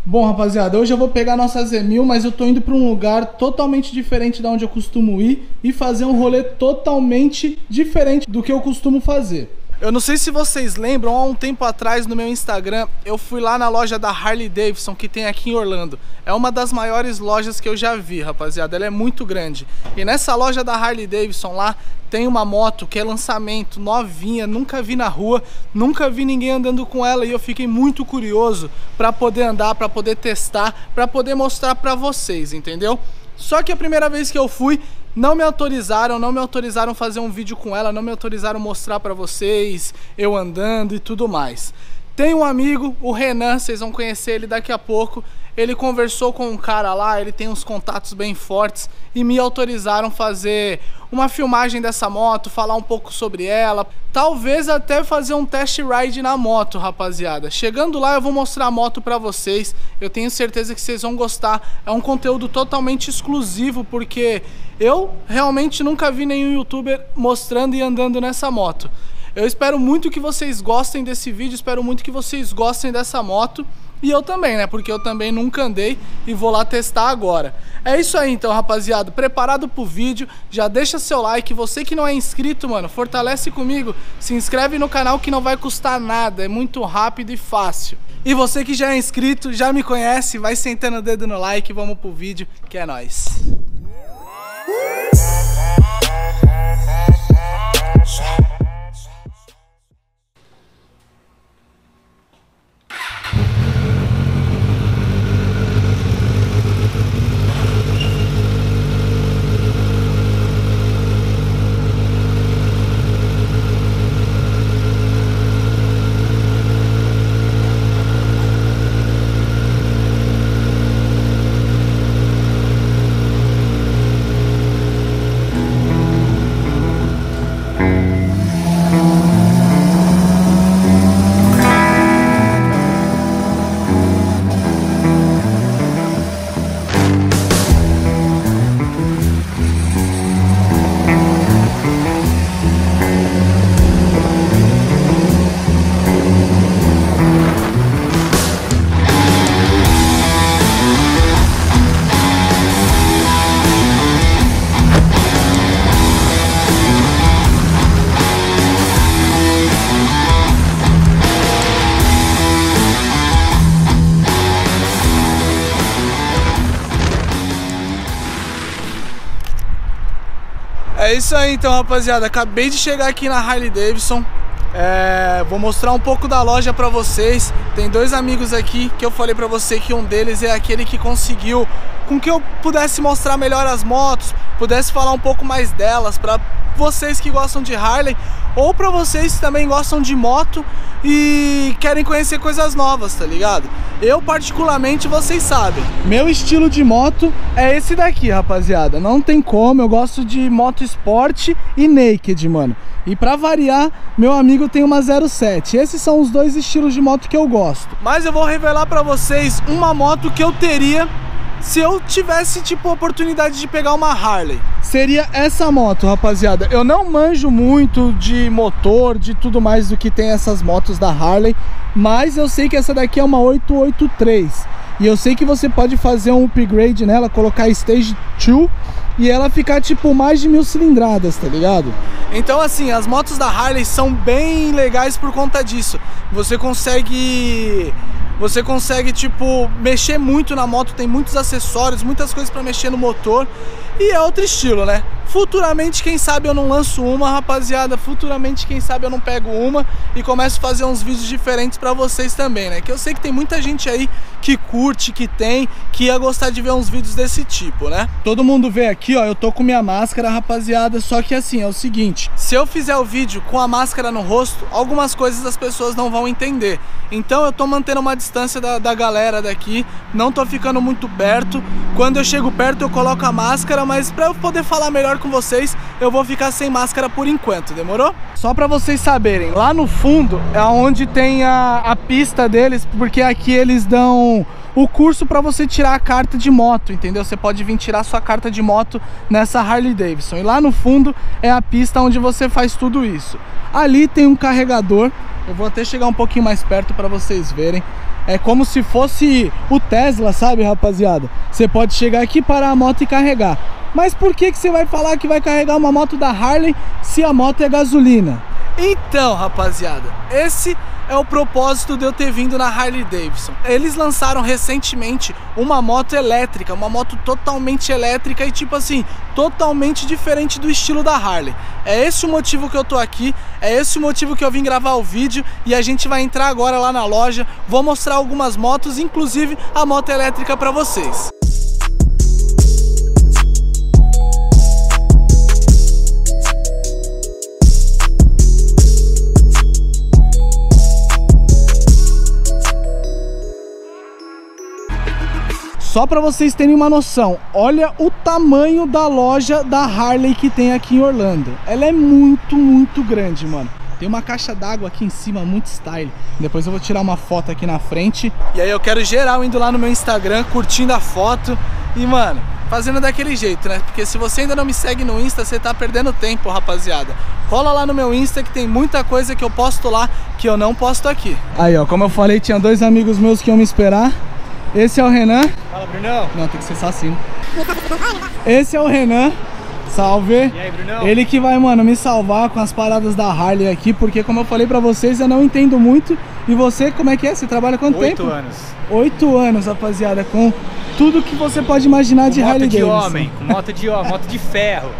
Bom, rapaziada, hoje eu vou pegar a nossa Z1000, mas eu tô indo pra um lugar totalmente diferente da onde eu costumo ir e fazer um rolê totalmente diferente do que eu costumo fazer. Eu não sei se vocês lembram, há um tempo atrás no meu Instagram, eu fui lá na loja da Harley Davidson, que tem aqui em Orlando. É uma das maiores lojas que eu já vi, rapaziada, ela é muito grande. E nessa loja da Harley Davidson lá, tem uma moto que é lançamento, novinha, nunca vi na rua, nunca vi ninguém andando com ela e eu fiquei muito curioso para poder andar, para poder testar, para poder mostrar para vocês, entendeu? Só que a primeira vez que eu fui, não me autorizaram fazer um vídeo com ela, não me autorizaram mostrar para vocês, eu andando e tudo mais. Tem um amigo, o Renan, vocês vão conhecer ele daqui a pouco. Ele conversou com um cara lá, ele tem uns contatos bem fortes e me autorizaram fazer uma filmagem dessa moto, falar um pouco sobre ela, talvez até fazer um test ride na moto, rapaziada. Chegando lá eu vou mostrar a moto pra vocês, eu tenho certeza que vocês vão gostar. É um conteúdo totalmente exclusivo porque eu realmente nunca vi nenhum youtuber mostrando e andando nessa moto. Eu espero muito que vocês gostem desse vídeo, espero muito que vocês gostem dessa moto. E eu também, né? Porque eu também nunca andei e vou lá testar agora. É isso aí então, rapaziada. Preparado pro vídeo? Já deixa seu like. Você que não é inscrito, mano, fortalece comigo. Se inscreve no canal que não vai custar nada. É muito rápido e fácil. E você que já é inscrito, já me conhece, vai sentando o dedo no like. Vamos pro vídeo, que é nóis. É isso aí então, rapaziada, acabei de chegar aqui na Harley Davidson. Vou mostrar um pouco da loja pra vocês. Tem dois amigos aqui que eu falei pra você que um deles é aquele que conseguiu com que eu pudesse mostrar melhor as motos, pudesse falar um pouco mais delas pra vocês que gostam de Harley ou pra vocês que também gostam de moto e querem conhecer coisas novas, tá ligado? Eu particularmente, vocês sabem, meu estilo de moto é esse daqui, rapaziada. Não tem como, eu gosto de moto esporte e naked, mano. E pra variar, meu amigo tem uma 07. Esses são os dois estilos de moto que eu gosto. Mas eu vou revelar pra vocês uma moto que eu teria se eu tivesse, tipo, a oportunidade de pegar uma Harley. Seria essa moto, rapaziada. Eu não manjo muito de motor, de tudo mais do que tem essas motos da Harley, mas eu sei que essa daqui é uma 883. E eu sei que você pode fazer um upgrade nela, colocar Stage 2 e ela ficar, tipo, mais de 1000 cilindradas, tá ligado? Então, assim, as motos da Harley são bem legais por conta disso. Você consegue, tipo, mexer muito na moto, tem muitos acessórios, muitas coisas pra mexer no motor. E é outro estilo, né? Futuramente, quem sabe eu não lanço uma, rapaziada. Futuramente, quem sabe eu não pego uma e começo a fazer uns vídeos diferentes pra vocês também, né? Que eu sei que tem muita gente aí que curte, que ia gostar de ver uns vídeos desse tipo, né? Todo mundo vê aqui, ó, eu tô com minha máscara, rapaziada. Só que assim, é o seguinte, se eu fizer o vídeo com a máscara no rosto, algumas coisas as pessoas não vão entender. Então eu tô mantendo uma distância da galera daqui, não tô ficando muito perto. Quando eu chego perto eu coloco a máscara, mas pra eu poder falar melhor com vocês, eu vou ficar sem máscara por enquanto, demorou? Só pra vocês saberem, lá no fundo é onde tem a pista deles, porque aqui eles dão o curso pra você tirar a carta de moto, entendeu? Você pode vir tirar sua carta de moto nessa Harley Davidson. E lá no fundo é a pista onde você faz tudo isso. Ali tem um carregador, eu vou até chegar um pouquinho mais perto pra vocês verem. É como se fosse o Tesla, sabe, rapaziada? Você pode chegar aqui, parar a moto e carregar. Mas por que você vai falar que vai carregar uma moto da Harley se a moto é gasolina? Então, rapaziada, esse é o propósito de eu ter vindo na Harley Davidson. Eles lançaram recentemente uma moto elétrica, uma moto totalmente elétrica e tipo assim, totalmente diferente do estilo da Harley. É esse o motivo que eu tô aqui, é esse o motivo que eu vim gravar o vídeo e a gente vai entrar agora lá na loja, vou mostrar algumas motos, inclusive a moto elétrica pra vocês. Só para vocês terem uma noção, olha o tamanho da loja da Harley que tem aqui em Orlando. Ela é muito grande, mano. Tem uma caixa d'água aqui em cima, muito style. Depois eu vou tirar uma foto aqui na frente. E aí eu quero geral indo lá no meu Instagram, curtindo a foto. E, mano, fazendo daquele jeito, né? Porque se você ainda não me segue no Insta, você tá perdendo tempo, rapaziada. Cola lá no meu Insta que tem muita coisa que eu posto lá que eu não posto aqui. Aí, ó, como eu falei, tinha dois amigos meus que iam me esperar. Esse é o Renan. Fala, Brunão. Não, tem que ser só assim. Esse é o Renan. Salve. E aí, Brunão? Ele que vai, mano, me salvar com as paradas da Harley aqui, porque como eu falei pra vocês, eu não entendo muito. E você, como é que é? Você trabalha quanto tempo? 8 anos. 8 anos, rapaziada, com tudo que você pode imaginar com de Harley Davidson. Moto de homem, com moto de homem, moto de ferro.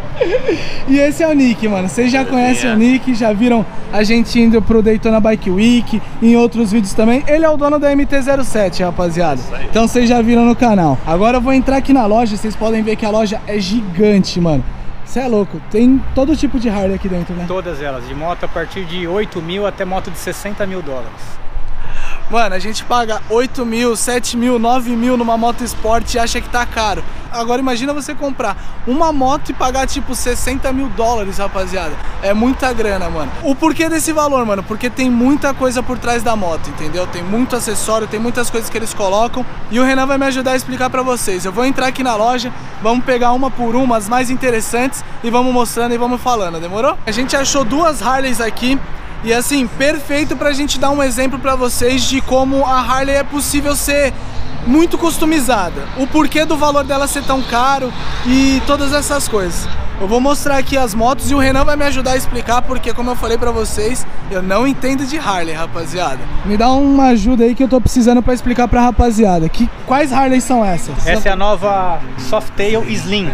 E esse é o Nick, mano. Vocês já conhecem o Nick, já viram a gente indo pro Daytona Bike Week, em outros vídeos também. Ele é o dono da MT-07, rapaziada. Então vocês já viram no canal. Agora eu vou entrar aqui na loja, vocês podem ver que a loja é gigante, mano. Você é louco, tem todo tipo de Harley aqui dentro, né? Todas elas, de moto a partir de 8 mil até moto de 60 mil dólares. Mano, a gente paga 8 mil, 7 mil, 9 mil numa moto esporte e acha que tá caro. Agora imagina você comprar uma moto e pagar tipo 60 mil dólares, rapaziada. É muita grana, mano. O porquê desse valor, mano? Porque tem muita coisa por trás da moto, entendeu? Tem muito acessório, tem muitas coisas que eles colocam. E o Renan vai me ajudar a explicar pra vocês. Eu vou entrar aqui na loja, vamos pegar uma por uma, as mais interessantes, e vamos mostrando e vamos falando, demorou? A gente achou duas Harleys aqui. E assim, perfeito pra gente dar um exemplo pra vocês de como a Harley é possível ser muito customizada. O porquê do valor dela ser tão caro e todas essas coisas. Eu vou mostrar aqui as motos e o Renan vai me ajudar a explicar porque, como eu falei pra vocês, eu não entendo de Harley, rapaziada. Me dá uma ajuda aí que eu tô precisando pra explicar pra rapaziada. Quais Harleys são essas? Essa é a nova Softail Slim.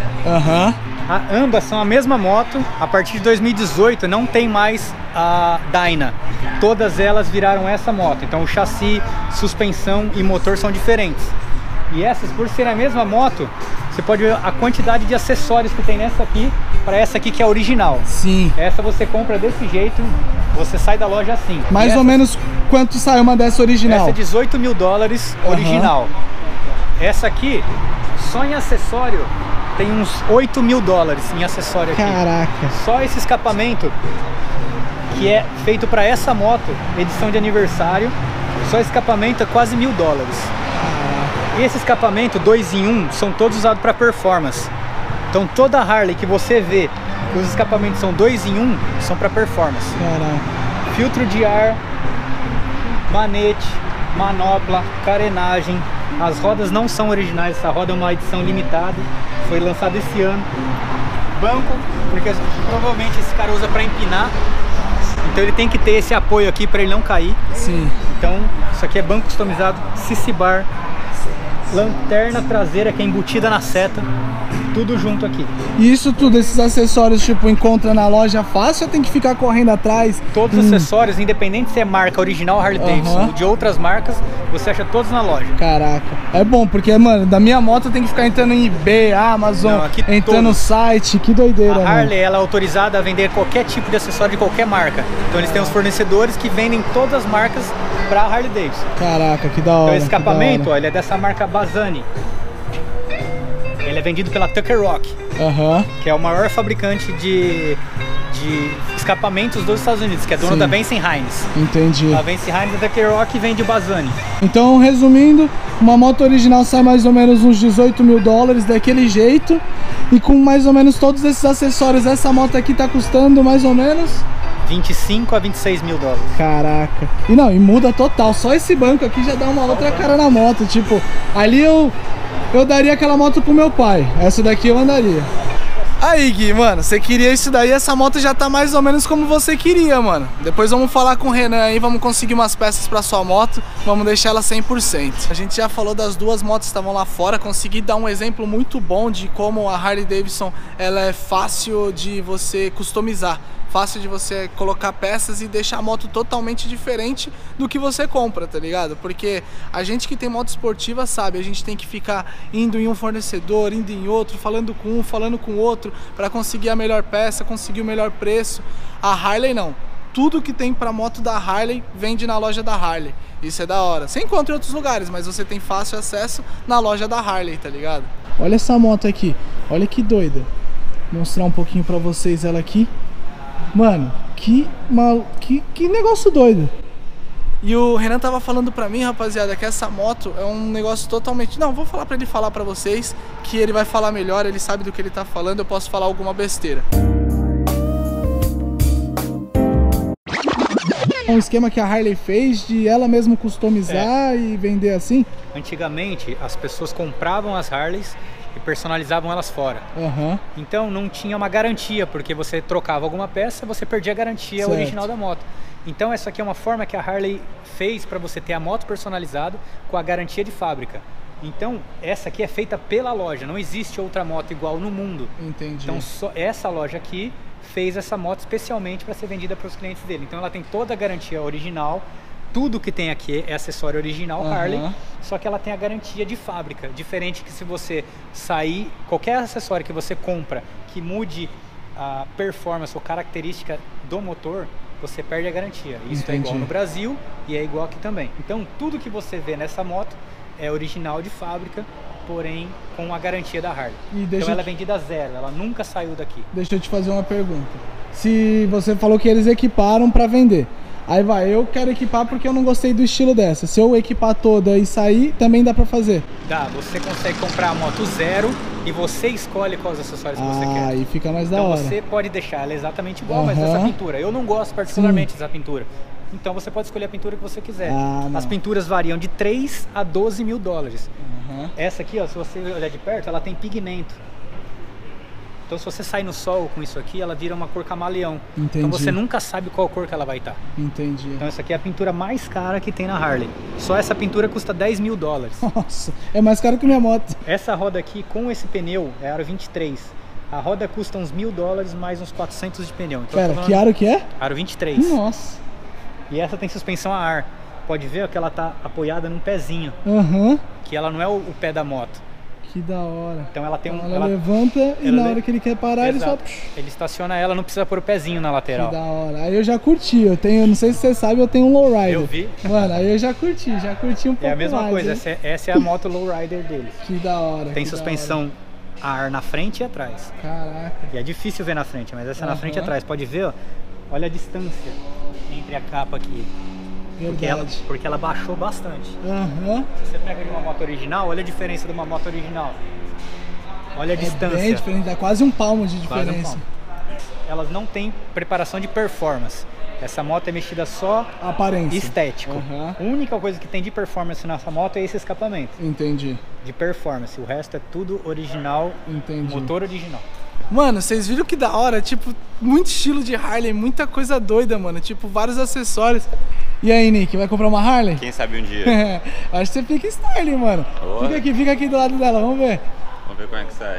Ambas são a mesma moto. A partir de 2018 não tem mais a Dyna. Todas elas viraram essa moto. Então o chassi, suspensão e motor são diferentes. E essas, por ser a mesma moto, você pode ver a quantidade de acessórios que tem nessa aqui para essa aqui que é a original. Sim. Essa você compra desse jeito, você sai da loja assim. Mais ou menos quanto sai uma dessa original? Essa é 18 mil dólares original. Essa aqui, só em acessório, tem uns 8 mil dólares em acessório aqui. Caraca. Só esse escapamento, que é feito para essa moto, edição de aniversário, só esse escapamento é quase 1000 dólares. E esse escapamento 2 em 1 são todos usados para performance. Então toda Harley que você vê, os escapamentos são 2 em 1, são para performance. Caraca. Filtro de ar, manete, manopla, carenagem. As rodas não são originais, essa roda é uma edição limitada, foi lançada esse ano. Banco, porque provavelmente esse cara usa para empinar, então ele tem que ter esse apoio aqui para ele não cair. Sim. Então isso aqui é banco customizado, CC bar, lanterna traseira que é embutida na seta, tudo junto aqui. E isso tudo, esses acessórios, tipo, encontra na loja fácil ou tem que ficar correndo atrás? Todos os acessórios, independente se é marca original Harley Davidson ou de outras marcas, você acha todos na loja. Caraca, é bom, porque, mano, da minha moto eu tenho que ficar entrando em eBay, Amazon, entrando no site, que doideira. A Harley, ela é autorizada a vender qualquer tipo de acessório de qualquer marca. Então eles têm os fornecedores que vendem todas as marcas pra Harley Davidson. Caraca, que da hora. Então esse escapamento, ó, ele é dessa marca Bazzani. Ele é vendido pela Tucker Rock, que é o maior fabricante de escapamentos dos Estados Unidos, que é dona da Vance Hines. Entendi. A Vance Hines é Tucker Rock e vende o Bazzani. Então, resumindo, uma moto original sai mais ou menos uns 18 mil dólares daquele jeito. E com mais ou menos todos esses acessórios, essa moto aqui tá custando mais ou menos 25 a 26 mil dólares. Caraca. E não, e muda total. Só esse banco aqui já dá uma outra cara na moto. Tipo, ali eu daria aquela moto pro meu pai. Essa daqui eu andaria. Aí, Gui, mano, você queria isso daí, essa moto já tá mais ou menos como você queria, mano. Depois vamos falar com o Renan aí, vamos conseguir umas peças pra sua moto, vamos deixar ela 100%. A gente já falou das duas motos que estavam lá fora, consegui dar um exemplo muito bom de como a Harley Davidson, ela é fácil de você customizar. Fácil de você colocar peças e deixar a moto totalmente diferente do que você compra, tá ligado? Porque a gente que tem moto esportiva sabe, a gente tem que ficar indo em um fornecedor, indo em outro, falando com um, falando com outro, para conseguir a melhor peça, conseguir o melhor preço. A Harley não. Tudo que tem pra moto da Harley vende na loja da Harley. Isso é da hora. Você encontra em outros lugares, mas você tem fácil acesso na loja da Harley, tá ligado? Olha essa moto aqui. Olha que doida. Vou mostrar um pouquinho pra vocês ela aqui. Mano, que negócio doido. E o Renan tava falando pra mim, rapaziada, que essa moto é um negócio totalmente... Não, vou falar pra ele falar pra vocês, que ele vai falar melhor, ele sabe do que ele tá falando, eu posso falar alguma besteira. Um esquema que a Harley fez de ela mesma customizar e vender assim? Antigamente, as pessoas compravam as Harleys e personalizavam elas fora. Então não tinha uma garantia, porque você trocava alguma peça, você perdia a garantia original da moto. Então essa aqui é uma forma que a Harley fez para você ter a moto personalizada com a garantia de fábrica. Então essa aqui é feita pela loja, não existe outra moto igual no mundo. Entendi. Então só essa loja aqui fez essa moto especialmente para ser vendida para os clientes dele. Então ela tem toda a garantia original. Tudo que tem aqui é acessório original Harley, só que ela tem a garantia de fábrica. Diferente que se você sair, qualquer acessório que você compra que mude a performance ou característica do motor, você perde a garantia. Isso é igual no Brasil e é igual aqui também. Então tudo que você vê nessa moto é original de fábrica, porém com a garantia da Harley. Então ela é vendida zero, ela nunca saiu daqui. Deixa eu te fazer uma pergunta. Se você falou que eles equiparam para vender, aí vai, eu quero equipar porque eu não gostei do estilo dessa. Se eu equipar toda e sair, também dá pra fazer? Dá, você consegue comprar a moto zero e você escolhe quais acessórios que você quer. Aí fica mais da hora. Então você pode deixar ela exatamente igual, mas essa pintura. Eu não gosto particularmente dessa pintura. Então você pode escolher a pintura que você quiser. As pinturas variam de 3 a 12 mil dólares. Essa aqui, ó, se você olhar de perto, ela tem pigmento. Então se você sair no sol com isso aqui, ela vira uma cor camaleão. Então você nunca sabe qual cor que ela vai estar. Entendi. Então essa aqui é a pintura mais cara que tem na Harley. Só essa pintura custa 10 mil dólares. Nossa, é mais caro que minha moto. Essa roda aqui com esse pneu é aro 23. A roda custa uns 1000 dólares mais uns 400 de pneu. Então, pera, que aro que é? Aro 23. Nossa. E essa tem suspensão a ar. Pode ver que ela tá apoiada num pezinho. Que ela não é o pé da moto. Que da hora. Então ela tem ela levanta e na hora que ele quer parar, ele só... Ele estaciona ela, não precisa pôr o pezinho na lateral. Que da hora. Aí eu já curti, eu tenho, não sei se você sabe, eu tenho um lowrider. Eu vi. Mano, aí eu já curti um pouco. É a mesma mais, coisa, essa é a moto lowrider deles. Que da hora. Tem suspensão a ar na frente e atrás. Caraca. E é difícil ver na frente, mas essa é na frente e atrás. Pode ver, ó, olha a distância entre a capa aqui. Porque ela baixou bastante. Se você pega de uma moto original, olha a diferença de uma moto original. Olha a distância. Bem diferente, dá quase um palmo de diferença. Elas não têm preparação de performance. Essa moto é mexida só aparência, estético. A única coisa que tem de performance nessa moto é esse escapamento. Entendi. De performance. O resto é tudo original. Entendi. Motor original. Mano, vocês viram que da hora? Tipo, muito estilo de Harley, muita coisa doida, mano. Tipo, vários acessórios. E aí, Nick, vai comprar uma Harley? Quem sabe um dia. Acho que você fica style, mano. Fica aqui do lado dela, vamos ver. Vamos ver como é que sai.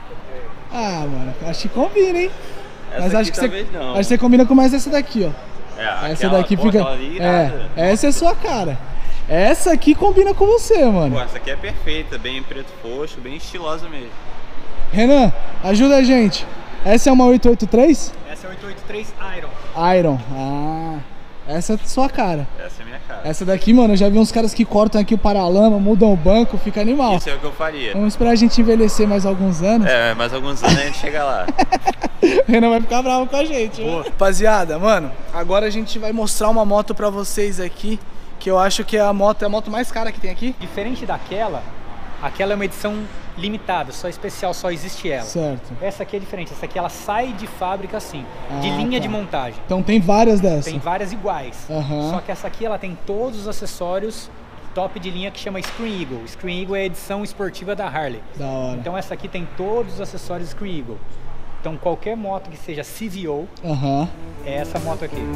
Ah, mano, acho que combina, hein? Mas acho que você não. Acho que você combina com mais essa daqui, ó. Essa daqui fica... essa é sua cara. Essa aqui combina com você, mano. Pô, essa aqui é perfeita, bem preto fosco, bem estilosa mesmo. Renan, ajuda a gente. Essa é uma 883? Essa é a 883 Iron. Iron, essa é sua cara. Essa é minha cara. Essa daqui, mano, eu já vi uns caras que cortam aqui o paralama, mudam o banco, fica animal. Isso é o que eu faria. Vamos esperar a gente envelhecer mais alguns anos. Mais alguns anos a gente chega lá. O Renan vai ficar bravo com a gente. Rapaziada, mano, agora a gente vai mostrar uma moto pra vocês aqui, que eu acho que é a moto mais cara que tem aqui. Diferente daquela, Aquela é uma edição limitada, só especial, só existe ela. Certo. Essa aqui é diferente, essa aqui ela sai de fábrica assim, de linha de montagem. Então tem várias dessas? Tem várias iguais. Só que essa aqui ela tem todos os acessórios top de linha que chama Screen Eagle. Screen Eagle é a edição esportiva da Harley. Da hora. Então essa aqui tem todos os acessórios Screen Eagle. Então qualquer moto que seja CVO, é essa moto aqui.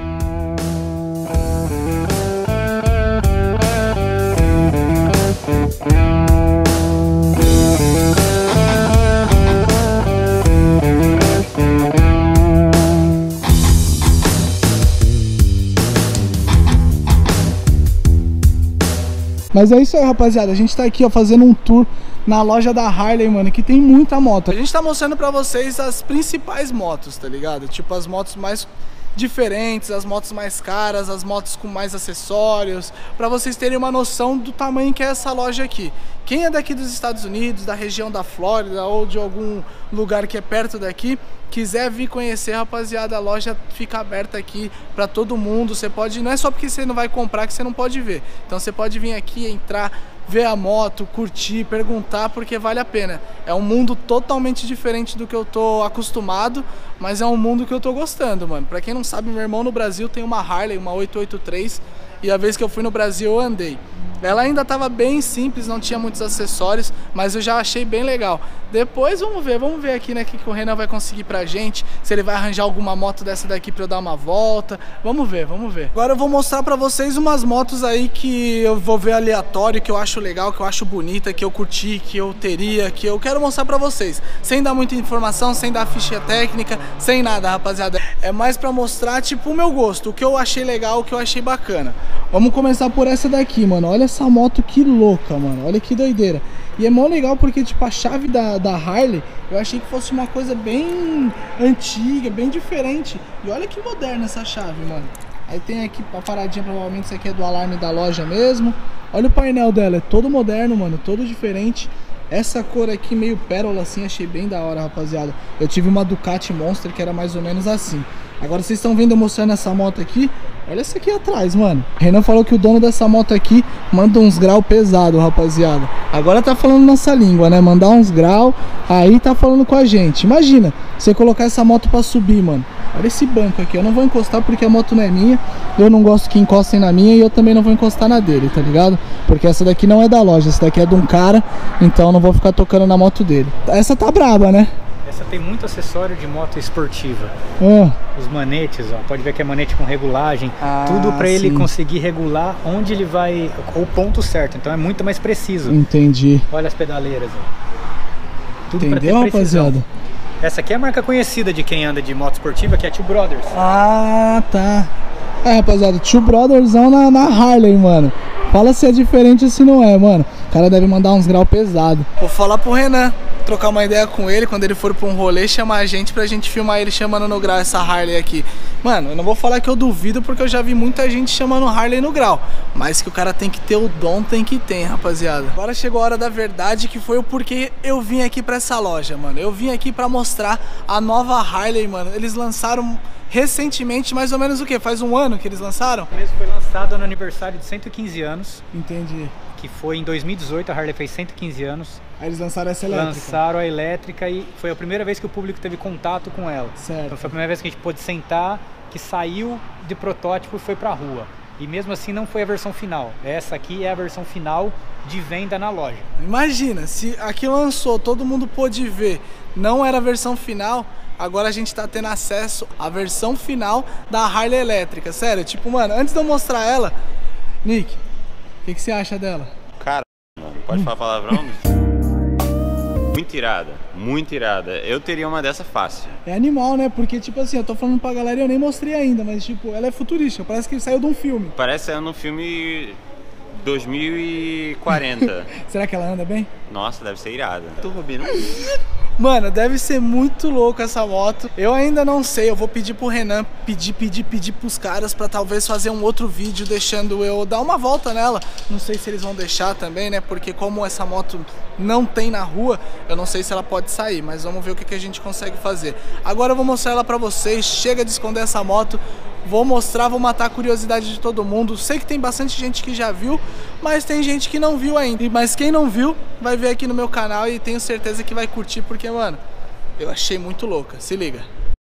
Mas é isso aí, rapaziada, a gente tá aqui, ó, fazendo um tour na loja da Harley, mano, que tem muita moto. A gente tá mostrando pra vocês as principais motos, tá ligado? Tipo, as motos mais diferentes, as motos mais caras, as motos com mais acessórios, pra vocês terem uma noção do tamanho que é essa loja aqui. Quem é daqui dos Estados Unidos, da região da Flórida ou de algum lugar que é perto daqui, quiser vir conhecer, rapaziada, a loja fica aberta aqui pra todo mundo. Você pode, não é só porque você não vai comprar que você não pode ver. Então você pode vir aqui, entrar, ver a moto, curtir, perguntar, porque vale a pena. É um mundo totalmente diferente do que eu tô acostumado, mas é um mundo que eu tô gostando, mano. Pra quem não sabe, meu irmão no Brasil tem uma Harley, uma 883, e a vez que eu fui no Brasil eu andei. Ela ainda tava bem simples, não tinha muitos acessórios, mas eu já achei bem legal. Depois vamos ver aqui, né, o que o Renan vai conseguir pra gente, se ele vai arranjar alguma moto dessa daqui pra eu dar uma volta. Vamos ver. Agora eu vou mostrar pra vocês umas motos aí que eu vou ver aleatório, que eu acho legal, que eu acho bonita, que eu curti, que eu teria, que eu quero mostrar pra vocês. Sem dar muita informação, sem dar ficha técnica, sem nada, rapaziada. É mais pra mostrar, tipo, o meu gosto, o que eu achei legal, o que eu achei bacana. Vamos começar por essa daqui, mano. Olha essa moto que louca, mano. Olha que doideira. E é mó legal porque, tipo, a chave da Harley, eu achei que fosse uma coisa bem antiga, bem diferente. E olha que moderna essa chave, mano. Aí tem aqui a paradinha, provavelmente isso aqui é do alarme da loja mesmo. Olha o painel dela, é todo moderno, mano, todo diferente. Essa cor aqui meio pérola assim, achei bem da hora, rapaziada. Eu tive uma Ducati Monster que era mais ou menos assim. Agora vocês estão vendo eu mostrando essa moto aqui. Olha essa aqui atrás, mano. Renan falou que o dono dessa moto aqui manda uns grau pesado, rapaziada. Agora tá falando nossa língua, né? Mandar uns grau, aí tá falando com a gente. Imagina, você colocar essa moto pra subir, mano. Olha esse banco aqui, eu não vou encostar porque a moto não é minha. Eu não gosto que encostem na minha e eu também não vou encostar na dele, tá ligado? Porque essa daqui não é da loja, essa daqui é de um cara, então eu não vou ficar tocando na moto dele. Essa tá braba, né? Essa tem muito acessório de moto esportiva. Os manetes, ó, pode ver que é manete com regulagem, tudo pra ele conseguir regular onde ele vai, o ponto certo, então é muito mais preciso. Entendi. Olha as pedaleiras, ó. Tudo entendeu, rapaziada? Essa aqui é a marca conhecida de quem anda de moto esportiva, que é a Two Brothers. Ah, tá. É, rapaziada, Two Brothersão na Harley, mano. Fala se é diferente ou se não é, mano. O cara deve mandar uns grau pesado. Vou falar pro Renan, trocar uma ideia com ele, quando ele for pra um rolê, chamar a gente pra gente filmar ele chamando no grau essa Harley aqui. Mano, eu não vou falar que eu duvido, porque eu já vi muita gente chamando Harley no grau. Mas que o cara tem que ter o dom, tem que ter, rapaziada. Agora chegou a hora da verdade, que foi o porquê eu vim aqui pra essa loja, mano. Eu vim aqui pra mostrar a nova Harley, mano. Eles lançaram recentemente, mais ou menos o que? Faz um ano que eles lançaram? O mesmo foi lançado no aniversário de 115 anos. Entendi. Que foi em 2018, a Harley fez 115 anos. Aí eles lançaram essa elétrica. Lançaram a elétrica e foi a primeira vez que o público teve contato com ela. Certo. Então foi a primeira vez que a gente pôde sentar, que saiu de protótipo e foi pra rua. E mesmo assim não foi a versão final. Essa aqui é a versão final de venda na loja. Imagina, se aqui lançou, todo mundo pôde ver, não era a versão final, agora a gente tá tendo acesso à versão final da Harley elétrica. Sério, tipo, mano, antes de eu mostrar ela, Nick, o que você acha dela? Cara, pode falar palavrão? Muito irada, muito irada. Eu teria uma dessa fácil. É animal, né? Porque, tipo assim, eu tô falando pra galera e eu nem mostrei ainda, mas, tipo, ela é futurística, parece que saiu de um filme. Parece saiu num filme 2040. Será que ela anda bem? Nossa, deve ser irada. Tô roubando. Mano, deve ser muito louco essa moto. Eu ainda não sei, eu vou pedir pro Renan, pedir pros caras pra talvez fazer um outro vídeo deixando eu dar uma volta nela. Não sei se eles vão deixar também, né? Porque como essa moto não tem na rua, eu não sei se ela pode sair, mas vamos ver o que a gente consegue fazer. Agora eu vou mostrar ela pra vocês, chega de esconder essa moto. Vou mostrar, vou matar a curiosidade de todo mundo. Sei que tem bastante gente que já viu, mas tem gente que não viu ainda. Mas quem não viu, vai ver aqui no meu canal e tenho certeza que vai curtir, porque, mano, eu achei muito louca. Se liga.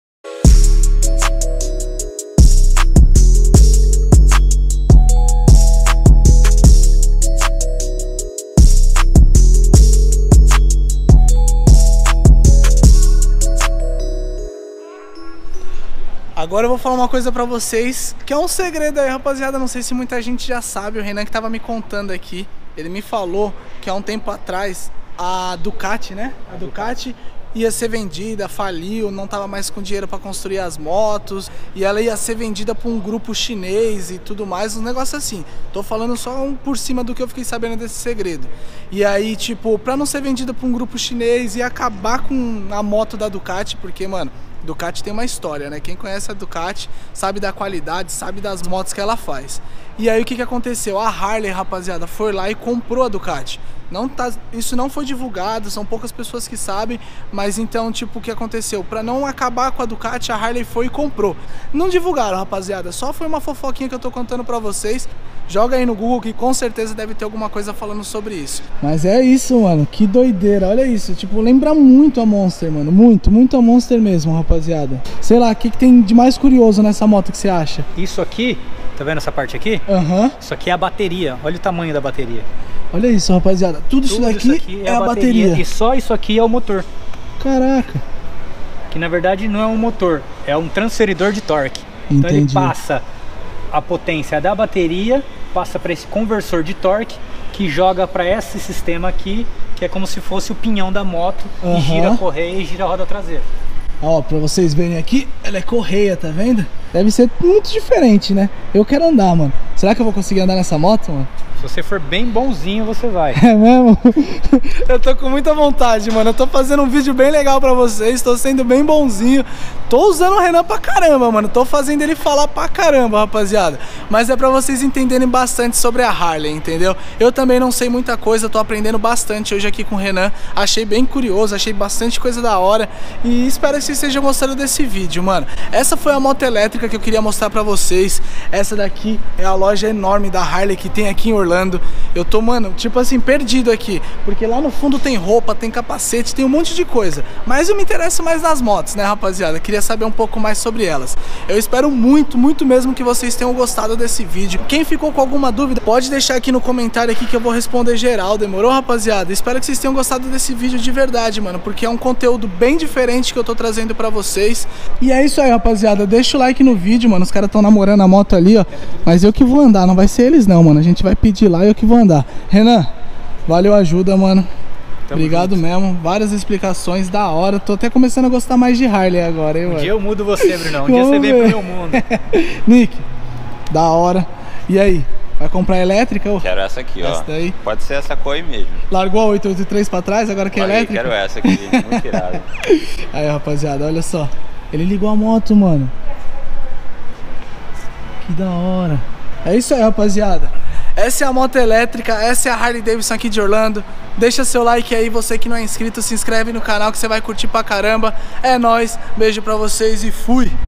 Agora eu vou falar uma coisa pra vocês, que é um segredo aí, rapaziada, não sei se muita gente já sabe, o Renan que tava me contando aqui, ele me falou que há um tempo atrás a Ducati, né, a Ducati ia ser vendida, faliu, não tava mais com dinheiro pra construir as motos, e ela ia ser vendida pra um grupo chinês e tudo mais, um negócio assim. Tô falando só por cima do que eu fiquei sabendo desse segredo. E aí, tipo, pra não ser vendida pra um grupo chinês e acabar com a moto da Ducati, porque, mano, Ducati tem uma história, né? Quem conhece a Ducati sabe da qualidade, sabe das motos que ela faz. E aí o que que aconteceu? A Harley, rapaziada, foi lá e comprou a Ducati. Isso não foi divulgado, são poucas pessoas que sabem, mas então, tipo, o que aconteceu? Pra não acabar com a Ducati, a Harley foi e comprou. Não divulgaram, rapaziada, só foi uma fofoquinha que eu tô contando pra vocês. Joga aí no Google que com certeza deve ter alguma coisa falando sobre isso. Mas é isso, mano, que doideira, olha isso, tipo, lembra muito a Monster, mano, muito a Monster mesmo, rapaziada. Sei lá, o que tem de mais curioso nessa moto que você acha? Isso aqui, tá vendo essa parte aqui? Aham. Isso aqui é a bateria, olha o tamanho da bateria. Olha isso, rapaziada, tudo isso daqui é a bateria. E só isso aqui é o motor. Caraca. Que na verdade não é um motor, é um transferidor de torque. Entendi. Então ele passa a potência da bateria, passa para esse conversor de torque, que joga para esse sistema aqui, que é como se fosse o pinhão da moto, e gira a correia e gira a roda traseira. Ó, pra vocês verem aqui, ela é correia, tá vendo? Deve ser muito diferente, né? Eu quero andar, mano. Será que eu vou conseguir andar nessa moto, mano? Se você for bem bonzinho, você vai. É mesmo? Eu tô com muita vontade, mano. Eu tô fazendo um vídeo bem legal pra vocês. Tô sendo bem bonzinho. Tô usando o Renan pra caramba, mano. Tô fazendo ele falar pra caramba, rapaziada. Mas é pra vocês entenderem bastante sobre a Harley, entendeu? Eu também não sei muita coisa. Tô aprendendo bastante hoje aqui com o Renan. Achei bem curioso, achei bastante coisa da hora. E espero que vocês estejam gostando desse vídeo, mano. Essa foi a moto elétrica que eu queria mostrar pra vocês. Essa daqui é a loja enorme da Harley que tem aqui em Orlando. Eu tô, mano, tipo assim, perdido aqui, porque lá no fundo tem roupa, tem capacete, tem um monte de coisa, mas eu me interesso mais nas motos, né, rapaziada? Queria saber um pouco mais sobre elas. Eu espero muito mesmo que vocês tenham gostado desse vídeo. Quem ficou com alguma dúvida, pode deixar aqui no comentário aqui que eu vou responder geral, demorou, rapaziada? Espero que vocês tenham gostado desse vídeo de verdade, mano, porque é um conteúdo bem diferente que eu tô trazendo pra vocês. E é isso aí, rapaziada, deixa o like no vídeo, mano, os caras tão namorando a moto ali, ó, mas eu que vou andar, não vai ser eles não, mano, a gente vai pedir lá e eu que vou andar. Renan, valeu a ajuda, mano. Obrigado mesmo, várias explicações da hora. Tô até começando a gostar mais de Harley agora, hein, mano? Um dia eu mudo você, Brunão. Um dia você vem pro meu mundo. Nick, da hora. E aí, vai comprar elétrica? Ou... Quero essa aqui, essa ó. Daí. Pode ser essa cor aí mesmo. Largou a 883 pra trás, agora quer elétrica? Quero essa aqui, muito irada. Aí, rapaziada, olha só. Ele ligou a moto, mano. Que da hora. É isso aí, rapaziada. Essa é a moto elétrica, essa é a Harley Davidson aqui de Orlando. Deixa seu like aí, você que não é inscrito, se inscreve no canal que você vai curtir pra caramba. É nóis, beijo pra vocês e fui!